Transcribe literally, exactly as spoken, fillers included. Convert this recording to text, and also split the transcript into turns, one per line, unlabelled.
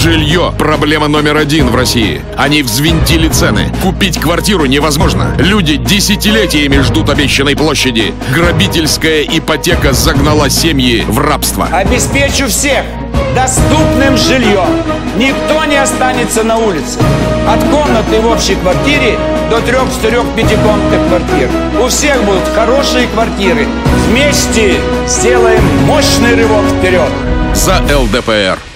Жилье – проблема номер один в России. Они взвинтили цены. Купить квартиру невозможно. Люди десятилетиями ждут обещанной площади. Грабительская ипотека загнала семьи в рабство.
Обеспечу всех доступным жильем. Никто не останется на улице. От комнаты в общей квартире до трех-четырех-пятикомнатных квартир. У всех будут хорошие квартиры. Вместе сделаем мощный рывок вперед.
За эл дэ пэ эр.